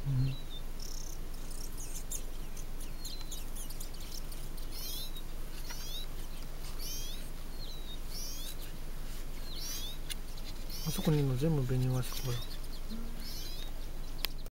ん、あそこにいるの全部紅わしこや。